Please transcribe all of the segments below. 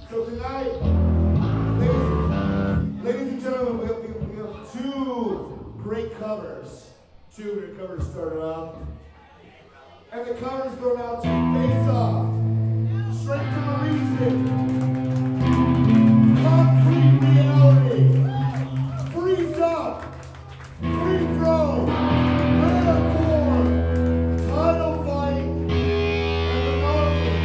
So tonight, ladies and gentlemen, we have two great covers. Two great covers started off. And the covers go out to Face Off, Straight to the Reason, Concrete Reality, Freeze Up, Free Throw, Rare Form, Title Fight, and the gnarlies.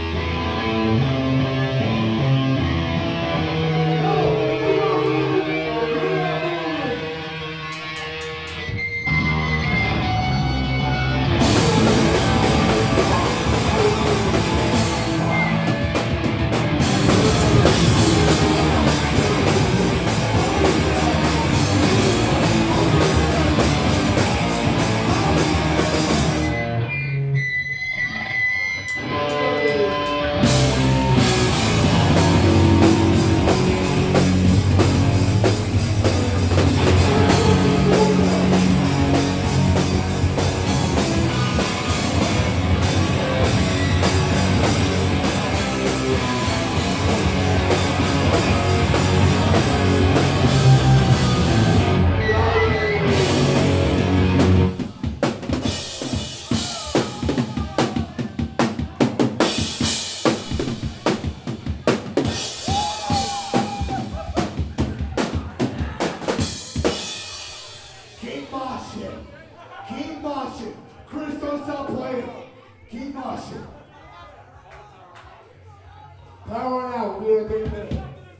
Keep moshing. Chris, don't stop playing. Keep moshing. Power out. We'll be here in 30 minutes.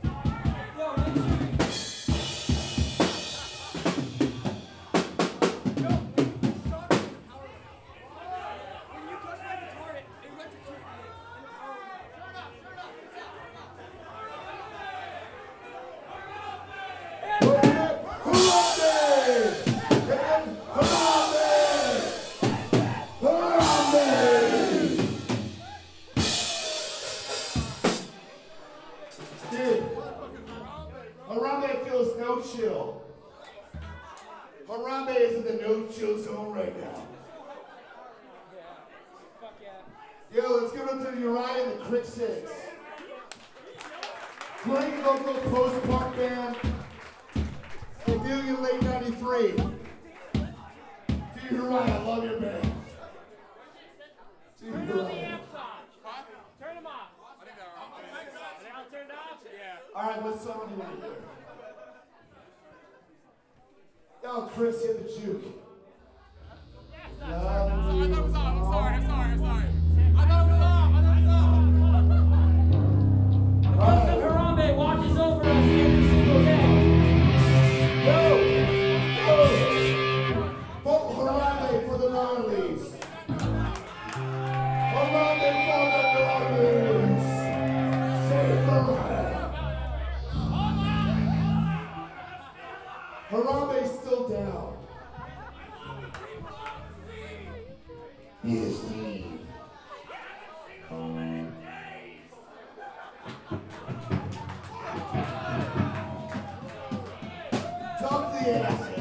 Harambe feels no chill. Harambe is in the no chill zone right now. Yo, let's give it to Uriah and the Crick Six. Great local post-punk band. Adelia late 93. Dude, Uriah, I love your band. Dude, Uriah. Turn them off. I'll turn it off. Yeah. All right, what song do you want to hear? Yo, Chris, hit the juke. I thought it was off. I'm sorry. All right. Harambe watches over us every single day. Yo! Vote Harambe for the gnarlies. Harambe for the gnarlies. Save the land. Harambe's still down. Yes, Steve. Talk to the ass.